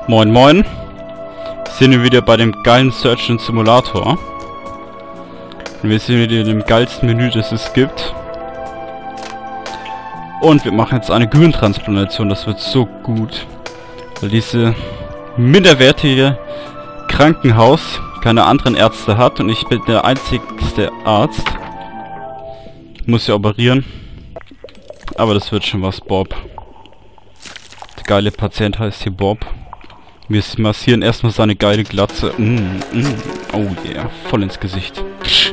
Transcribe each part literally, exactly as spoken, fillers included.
Moin moin. Sind wir wieder bei dem geilen Search and Simulator. Und wir sind wieder in dem geilsten Menü, das es gibt. Und wir machen jetzt eine Gehirntransplantation. Das wird so gut. Weil diese minderwertige Krankenhaus keine anderen Ärzte hat. Und ich bin der einzigste Arzt. Muss ja operieren. Aber das wird schon was, Bob. Der geile Patient heißt hier Bob. Wir massieren erstmal seine geile Glatze. Mm, mm. Oh yeah, voll ins Gesicht.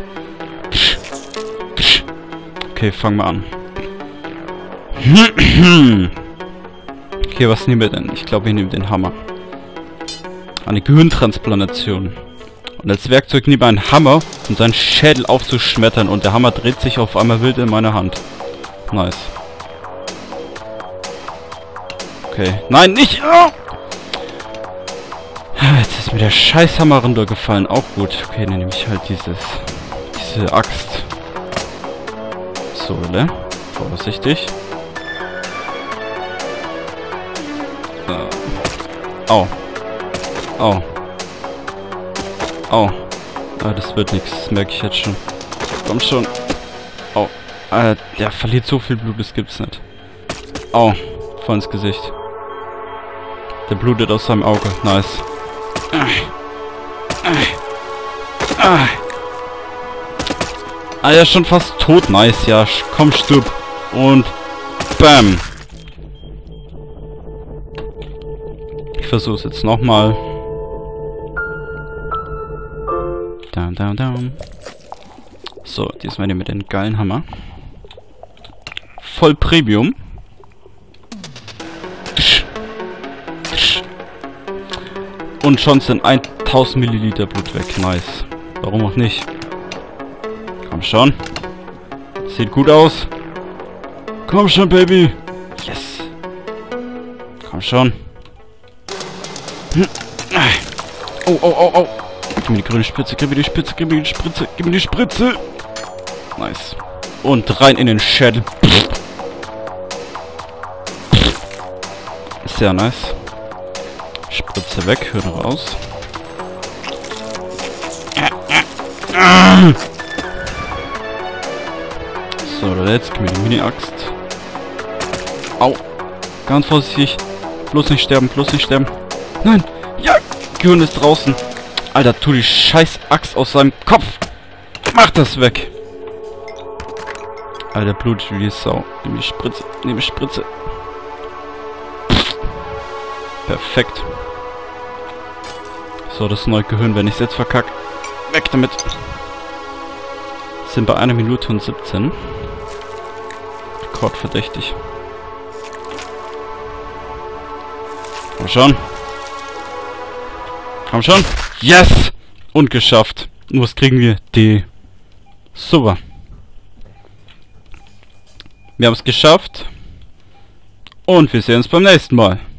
Okay, fangen wir an. Okay, was nehmen wir denn? Ich glaube, wir nehmen den Hammer. Eine Gehirntransplantation. Und als Werkzeug nehmen wir einen Hammer, um seinen Schädel aufzuschmettern. Und der Hammer dreht sich auf einmal wild in meiner Hand. Nice. Okay. Nein, nicht! Oh! Jetzt ist mir der Scheißhammer runtergefallen. Auch gut. Okay, dann nehme ich halt dieses... Diese Axt. So, ne? Vorsichtig. Äh. Au. Au. Au. Ah, das wird nichts. Das merke ich jetzt schon. Komm schon. Au. Ah, der verliert so viel Blut, das gibt's nicht. Au. Voll ins Gesicht. Der blutet aus seinem Auge. Nice. Ah, er ist schon fast tot. Nice, ja. Komm, stirb. Und bam. Ich versuche es jetzt nochmal. Down, down, down. So, diesmal nehmen wir den geilen Hammer. Voll Premium. Und schon sind tausend Milliliter Blut weg. Nice. Warum auch nicht? Komm schon. Sieht gut aus. Komm schon, Baby. Yes. Komm schon. Oh, oh, oh, oh. Gib mir die grüne Spritze, gib mir die Spritze, gib mir die Spritze, gib mir die Spritze. Nice. Und rein in den Schädel. Sehr nice. Spritze weg, Hirn raus. So, jetzt gib mir die Mini-Axt. Au. Ganz vorsichtig. Bloß nicht sterben, bloß nicht sterben. Nein. Ja, Gehirn ist draußen. Alter, tu die scheiß Axt aus seinem Kopf. Mach das weg. Alter, Blut wie die Sau. Nimm die Spritze, nimm die Spritze. Perfekt. So, das neue Gehirn, wenn ich es jetzt verkacke. Weg damit. Sind bei einer Minute und siebzehn. Rekordverdächtig. Komm schon. Komm schon. Yes! Und geschafft. Und was kriegen wir? D. Super. Wir haben es geschafft. Und wir sehen uns beim nächsten Mal.